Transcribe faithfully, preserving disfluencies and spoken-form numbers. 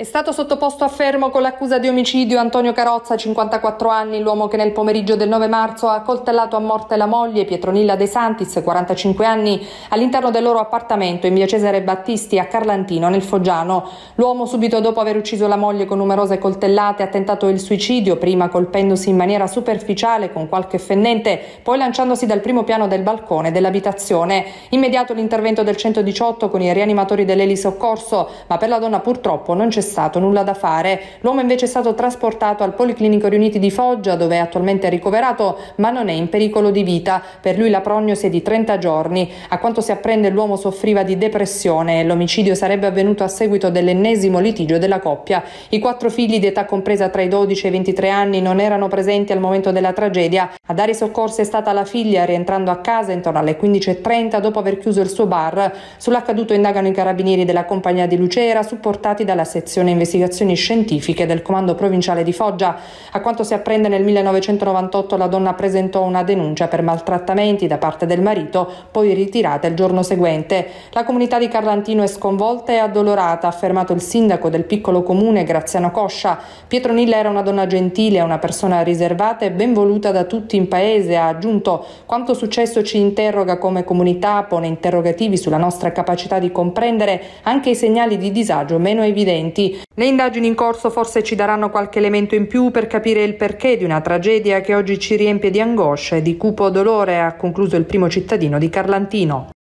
È stato sottoposto a fermo con l'accusa di omicidio Antonio Carrozza, cinquantaquattro anni, l'uomo che nel pomeriggio del nove marzo ha coltellato a morte la moglie Pietronilla De Santis, quarantacinque anni, all'interno del loro appartamento in via Cesare Battisti a Carlantino, nel Foggiano. L'uomo, subito dopo aver ucciso la moglie con numerose coltellate, ha tentato il suicidio, prima colpendosi in maniera superficiale con qualche fendente, poi lanciandosi dal primo piano del balcone dell'abitazione. Immediato l'intervento del centodiciotto con i rianimatori dell'elisoccorso, ma per la donna purtroppo non c'è stato nulla da fare. L'uomo invece è stato trasportato al Policlinico Riuniti di Foggia, dove è attualmente ricoverato, ma non è in pericolo di vita. Per lui la prognosi è di trenta giorni. A quanto si apprende, l'uomo soffriva di depressione e l'omicidio sarebbe avvenuto a seguito dell'ennesimo litigio della coppia. I quattro figli di età compresa tra i dodici e i ventitré anni non erano presenti al momento della tragedia. A dare i soccorsi è stata la figlia, rientrando a casa intorno alle quindici e trenta dopo aver chiuso il suo bar. Sull'accaduto indagano i carabinieri della compagnia di Lucera, supportati dalla sezione investigazioni scientifiche del comando provinciale di Foggia. A quanto si apprende, nel millenovecentonovantotto la donna presentò una denuncia per maltrattamenti da parte del marito, poi ritirata il giorno seguente. La comunità di Carlantino è sconvolta e addolorata, ha affermato il sindaco del piccolo comune Graziano Coscia. Pietronilla era una donna gentile, una persona riservata e ben voluta da tutti in paese, ha aggiunto. Quanto successo ci interroga come comunità, pone interrogativi sulla nostra capacità di comprendere anche i segnali di disagio meno evidenti. Le indagini in corso forse ci daranno qualche elemento in più per capire il perché di una tragedia che oggi ci riempie di angoscia e di cupo dolore, ha concluso il primo cittadino di Carlantino.